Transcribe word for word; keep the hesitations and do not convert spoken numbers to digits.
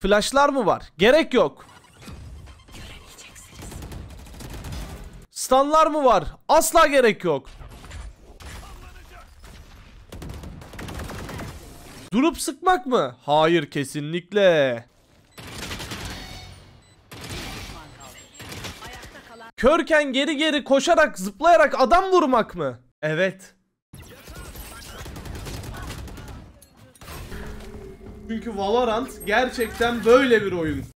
Flashlar mı var? Gerek yok. Stunlar mı var? Asla gerek yok. Durup sıkmak mı? Hayır, kesinlikle. Körken geri geri koşarak, zıplayarak adam vurmak mı? Evet. Çünkü Valorant gerçekten böyle bir oyun.